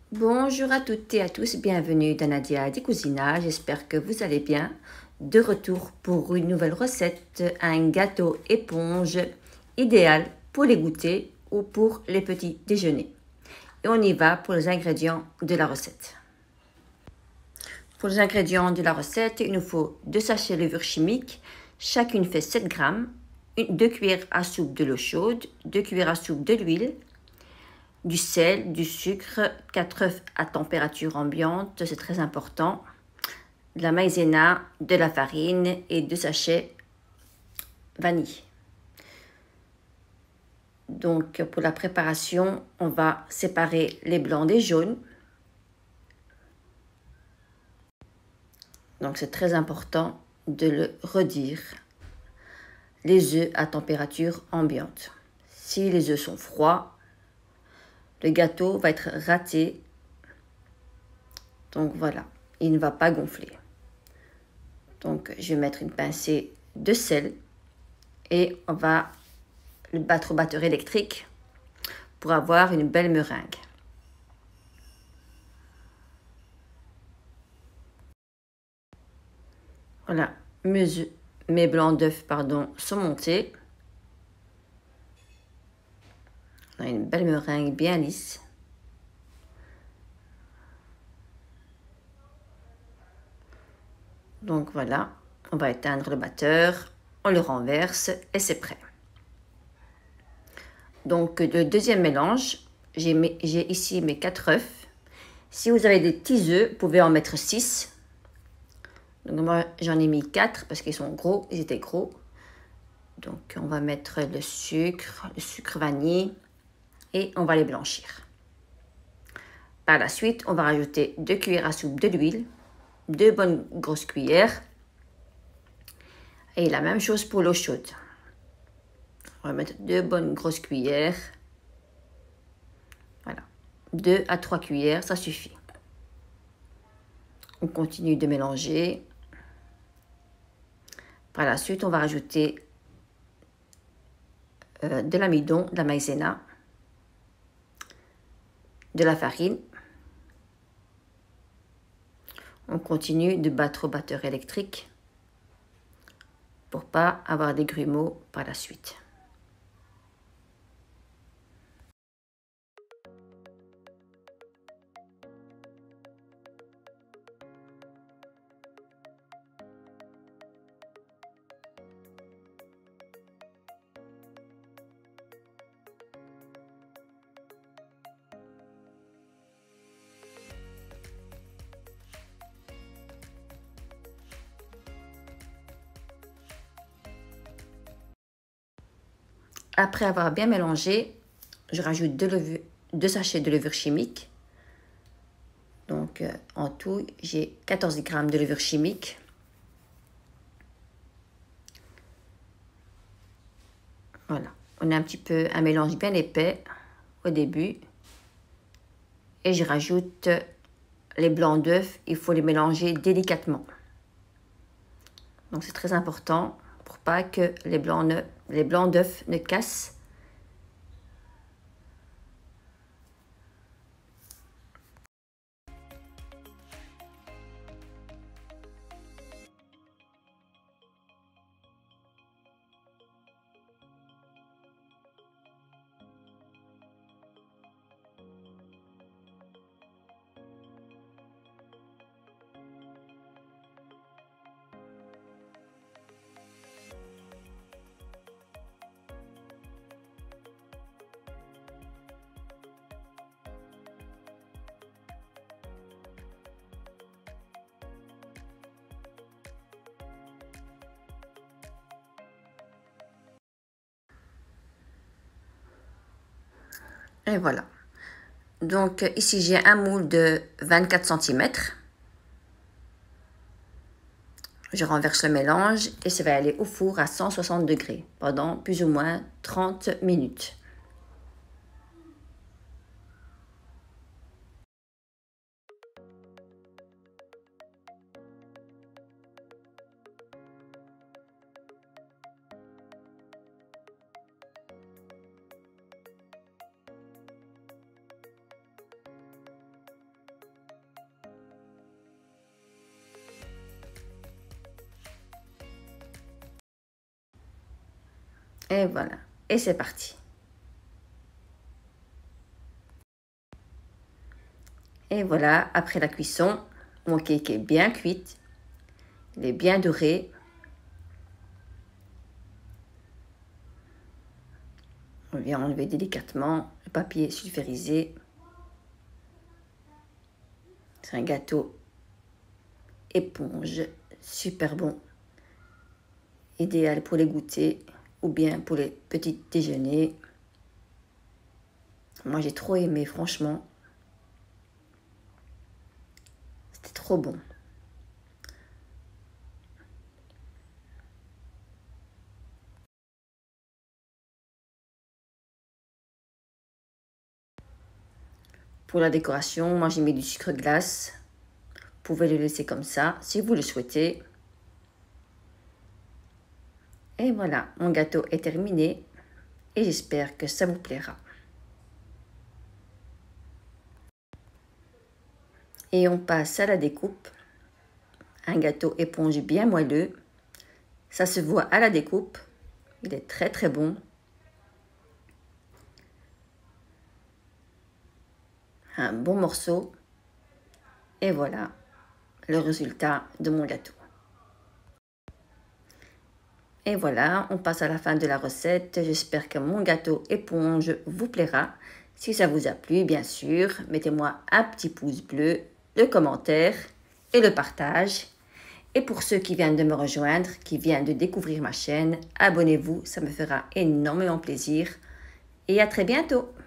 Bonjour à toutes et à tous, bienvenue dans Nadia des Cousinats, j'espère que vous allez bien. De retour pour une nouvelle recette, un gâteau éponge idéal pour les goûters ou pour les petits déjeuners. Et on y va pour les ingrédients de la recette. Pour les ingrédients de la recette, il nous faut 2 sachets de levure chimique, chacune fait 7 grammes, 2 cuillères à soupe de l'eau chaude, 2 cuillères à soupe de l'huile, du sel, du sucre, 4 œufs à température ambiante, c'est très important, de la maïzena, de la farine et 2 sachets vanille. Donc pour la préparation, on va séparer les blancs des jaunes. Donc c'est très important de le redire. Les œufs à température ambiante. Si les œufs sont froids, le gâteau va être raté. Donc voilà, il ne va pas gonfler. Donc je vais mettre une pincée de sel et on va le battre au batteur électrique pour avoir une belle meringue. Voilà, mes blancs d'œufs sont montés. On a une belle meringue bien lisse. Donc voilà, on va éteindre le batteur, on le renverse et c'est prêt. Donc le deuxième mélange, j'ai ici mes 4 œufs. Si vous avez des petits œufs, vous pouvez en mettre 6. Donc moi j'en ai mis 4 parce qu'ils sont gros, ils étaient gros. Donc on va mettre le sucre vanille et on va les blanchir. Par la suite, on va rajouter 2 cuillères à soupe de l'huile, 2 bonnes grosses cuillères et la même chose pour l'eau chaude. On va mettre 2 bonnes grosses cuillères. Voilà, 2 à 3 cuillères, ça suffit. On continue de mélanger. Par la suite, on va rajouter de l'amidon, de la maïzena, de la farine. On continue de battre au batteur électrique pour pas avoir des grumeaux par la suite. Après avoir bien mélangé, je rajoute 2 sachets de levure chimique. Donc en tout, j'ai 14 grammes de levure chimique. Voilà, on a un petit peu un mélange bien épais au début. Et je rajoute les blancs d'œufs, il faut les mélanger délicatement. Donc c'est très important pour pas que les blancs d'œufs ne cassent. Et voilà. Donc ici j'ai un moule de 24 cm. Je renverse le mélange et ça va aller au four à 160 degrés pendant plus ou moins 30 minutes. Et voilà. Et c'est parti. Et voilà, après la cuisson, mon cake est bien cuit. Il est bien doré. On vient enlever délicatement le papier sulfurisé. C'est un gâteau éponge, super bon. Idéal pour les goûters ou bien pour les petits déjeuners. Moi, j'ai trop aimé, franchement. C'était trop bon. Pour la décoration, moi j'ai mis du sucre glace. Vous pouvez le laisser comme ça si vous le souhaitez. Et voilà, mon gâteau est terminé et j'espère que ça vous plaira. Et on passe à la découpe. Un gâteau éponge bien moelleux. Ça se voit à la découpe. Il est très très bon. Un bon morceau. Et voilà le résultat de mon gâteau. Et voilà, on passe à la fin de la recette. J'espère que mon gâteau éponge vous plaira. Si ça vous a plu, bien sûr, mettez-moi un petit pouce bleu, le commentaire et le partage. Et pour ceux qui viennent de me rejoindre, qui viennent de découvrir ma chaîne, abonnez-vous, ça me fera énormément plaisir. Et à très bientôt!